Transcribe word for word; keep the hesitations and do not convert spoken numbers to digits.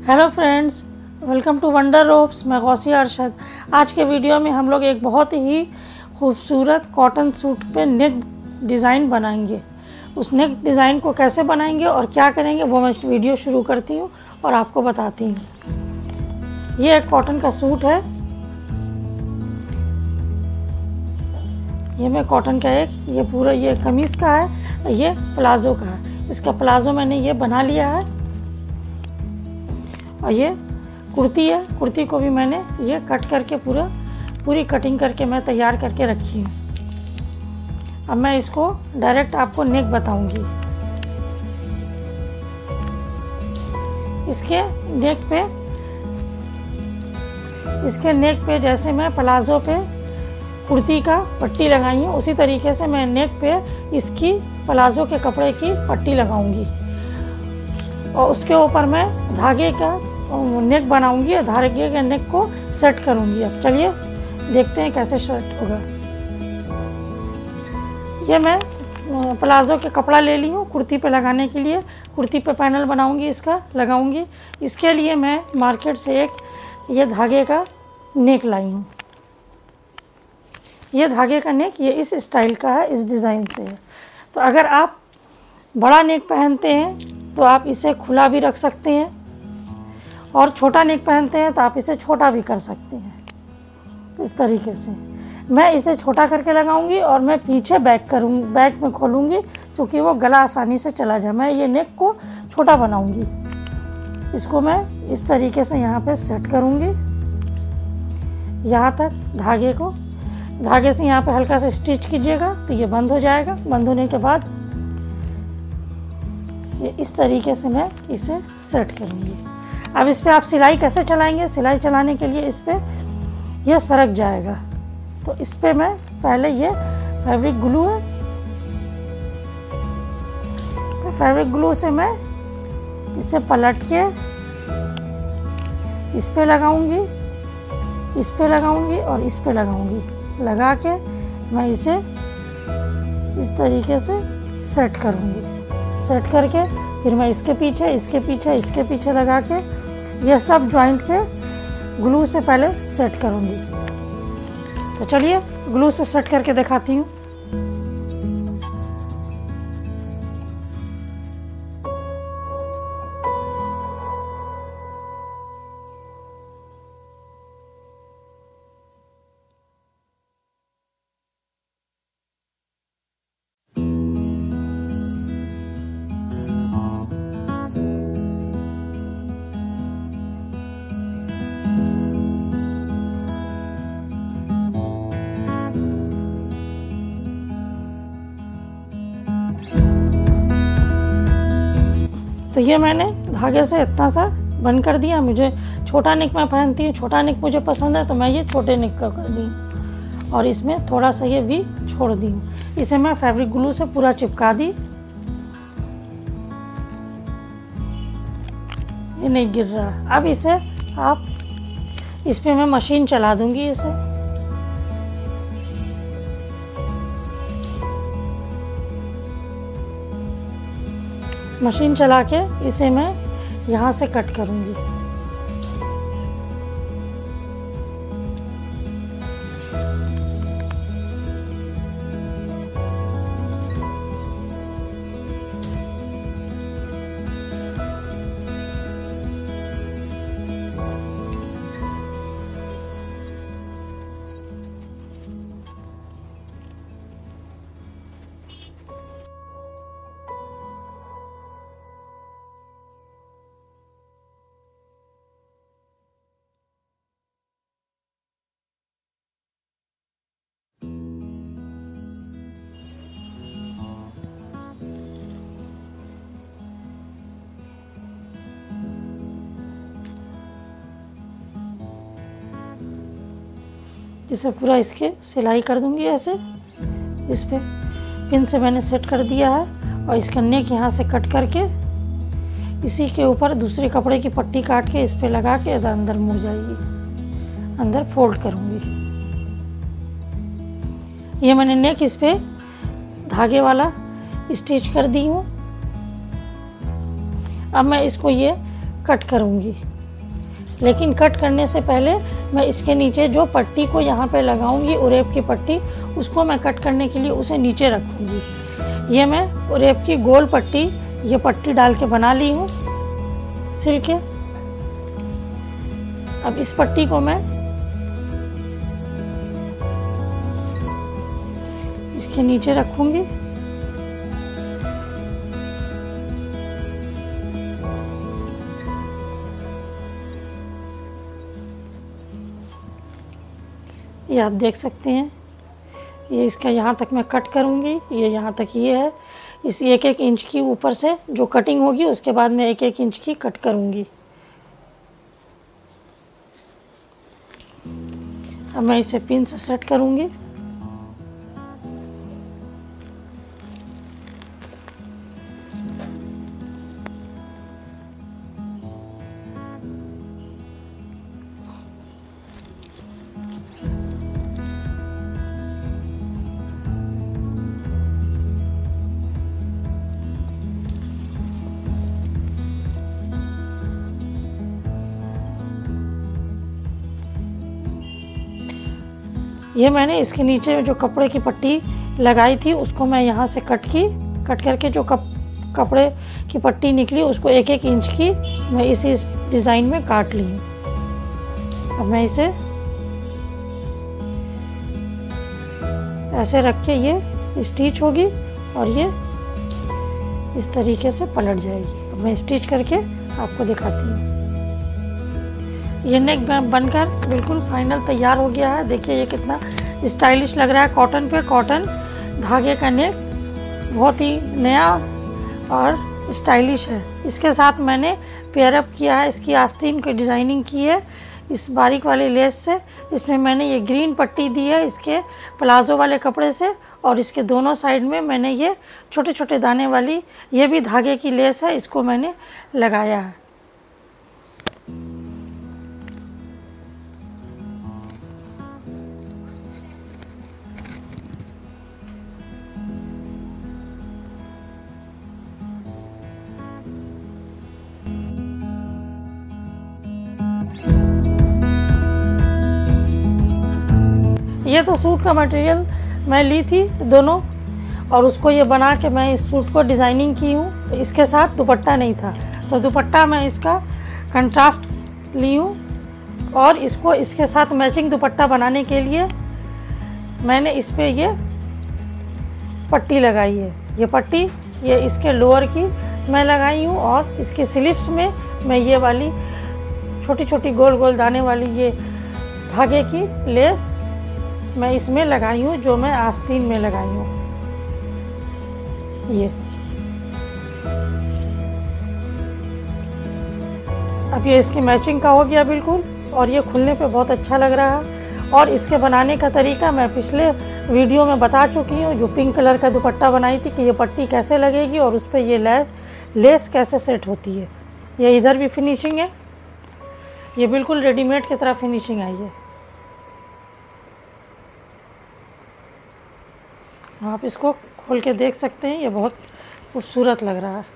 Hello friends, welcome to Wonder Ropes. मैं गौसी अरशद। आज के वीडियो में हम लोग एक बहुत ही खूबसूरत कॉटन सूट पे नेक डिज़ाइन बनाएंगे। उस नेक डिज़ाइन को कैसे बनाएंगे और क्या करेंगे वो मैं वीडियो शुरू करती हूँ और आपको बताती हूँ। ये एक कॉटन का सूट है। ये मैं कॉटन का एक ये पूरा ये कमीज़ का है, ये प्लाज़ो का है। इसका प्लाज़ो मैंने ये बना लिया है और ये कुर्ती है। कुर्ती को भी मैंने ये कट करके पूरा पूरी कटिंग करके मैं तैयार करके रखी हूँ। अब मैं इसको डायरेक्ट आपको नेक बताऊंगी। इसके नेक पे इसके नेक पे जैसे मैं प्लाज़ो पे कुर्ती का पट्टी लगाई हूँ, उसी तरीके से मैं नेक पे इसकी प्लाज़ो के कपड़े की पट्टी लगाऊंगी और उसके ऊपर मैं धागे का नेक बनाऊंगी और धागे के नेक को सेट करूंगी। अब चलिए देखते हैं कैसे सेट होगा। ये मैं प्लाज़ो के कपड़ा ले ली हूँ कुर्ती पे लगाने के लिए। कुर्ती पे पैनल बनाऊंगी, इसका लगाऊंगी। इसके लिए मैं मार्केट से एक ये धागे का नेक लाई हूँ। ये धागे का नेक ये इस स्टाइल का है, इस डिज़ाइन से है। तो अगर आप बड़ा नेक पहनते हैं तो आप इसे खुला भी रख सकते हैं और छोटा नेक पहनते हैं तो आप इसे छोटा भी कर सकते हैं। इस तरीके से मैं इसे छोटा करके लगाऊंगी और मैं पीछे बैक करूँगी, बैक में खोलूँगी क्योंकि वो गला आसानी से चला जाए। मैं ये नेक को छोटा बनाऊंगी। इसको मैं इस तरीके से यहाँ पे सेट करूँगी। यहाँ तक धागे को धागे से यहाँ पे हल्का सा स्टिच कीजिएगा तो ये बंद हो जाएगा। बंद होने के बाद ये इस तरीके से मैं इसे सेट करूँगी। अब इस पर आप सिलाई कैसे चलाएंगे? सिलाई चलाने के लिए इस पर यह सरक जाएगा। तो इस पर मैं पहले ये फैब्रिक ग्लू है, तो फैब्रिक ग्लू से मैं इसे पलट के इस पे लगाऊंगी, इस पे लगाऊंगी और इस पे लगाऊंगी। लगा के मैं इसे इस तरीके से सेट करूंगी। सेट करके फिर मैं इसके पीछे इसके पीछे इसके पीछे लगा के यह सब जॉइंट पे ग्लू से पहले सेट करूंगी। तो चलिए ग्लू से सेट करके दिखाती हूँ। तो ये मैंने धागे से इतना सा बंद कर दिया। मुझे छोटा नेक मैं पहनती हूँ, छोटा नेक मुझे पसंद है तो मैं ये छोटे नेक का कर दी और इसमें थोड़ा सा ये भी छोड़ दी हूँ। इसे मैं फैब्रिक ग्लू से पूरा चिपका दी। ये नहीं गिर रहा। अब इसे आप इस पर मैं मशीन चला दूँगी। इसे मशीन चला के इसे मैं यहाँ से कट करूँगी। इसे पूरा इसके सिलाई कर दूंगी ऐसे। इस पे पिन से मैंने सेट कर दिया है और इसका नेक यहाँ से कट करके इसी के ऊपर दूसरे कपड़े की पट्टी काट के इस पे लगा के अंदर मुड़ जाएगी, अंदर फोल्ड करूँगी। ये मैंने नेक इस पे धागे वाला स्टिच कर दी हूँ। अब मैं इसको ये कट करूँगी। लेकिन कट करने से पहले मैं इसके नीचे जो पट्टी को यहाँ पे लगाऊंगी, उरेप की पट्टी, उसको मैं कट करने के लिए उसे नीचे रखूँगी। ये मैं उरेप की गोल पट्टी, ये पट्टी डाल के बना ली हूँ सिल के। अब इस पट्टी को मैं इसके नीचे रखूँगी। ये आप देख सकते हैं, ये इसका यहाँ तक मैं कट करूँगी, ये यहाँ तक ये है। इस एक एक इंच की ऊपर से जो कटिंग होगी उसके बाद मैं एक एक इंच की कट करूँगी। अब मैं इसे पिन से सेट करूँगी। ये मैंने इसके नीचे जो कपड़े की पट्टी लगाई थी उसको मैं यहाँ से कट की कट करके जो कप कपड़े की पट्टी निकली उसको एक एक इंच की मैं इसी इस डिज़ाइन में काट ली हूँ। अब मैं इसे ऐसे रख के ये स्टिच होगी और ये इस तरीके से पलट जाएगी। अब मैं स्टिच करके आपको दिखाती हूँ। ये नेक बनकर बिल्कुल फाइनल तैयार हो गया है। देखिए ये कितना स्टाइलिश लग रहा है। कॉटन पे कॉटन धागे का नेक बहुत ही नया और स्टाइलिश है। इसके साथ मैंने पेयर अप किया है, इसकी आस्तीन की डिज़ाइनिंग की है इस बारीक वाले लेस से। इसमें मैंने ये ग्रीन पट्टी दी है इसके प्लाजो वाले कपड़े से, और इसके दोनों साइड में मैंने ये छोटे छोटे दाने वाली ये भी धागे की लेस है, इसको मैंने लगाया है। ये तो सूट का मटेरियल मैं ली थी दोनों, और उसको ये बना के मैं इस सूट को डिज़ाइनिंग की हूँ। इसके साथ दुपट्टा नहीं था तो दुपट्टा मैं इसका कंट्रास्ट ली हूँ, और इसको इसके साथ मैचिंग दुपट्टा बनाने के लिए मैंने इस पे ये पट्टी लगाई है। ये पट्टी ये इसके लोअर की मैं लगाई हूँ, और इसकी स्लीव्स में मैं ये वाली छोटी छोटी गोल गोल दाने वाली ये धागे की लेस मैं इसमें लगाई हूँ, जो मैं आस्तीन में लगाई हूँ। ये अब ये इसकी मैचिंग का हो गया बिल्कुल, और ये खुलने पे बहुत अच्छा लग रहा है। और इसके बनाने का तरीका मैं पिछले वीडियो में बता चुकी हूँ, जो पिंक कलर का दुपट्टा बनाई थी कि ये पट्टी कैसे लगेगी और उस पर ये लेस लेस कैसे सेट होती है। ये इधर भी फिनिशिंग है, ये बिल्कुल रेडीमेड की तरह फिनिशिंग आई है। आप इसको खोल के देख सकते हैं, ये बहुत खूबसूरत लग रहा है।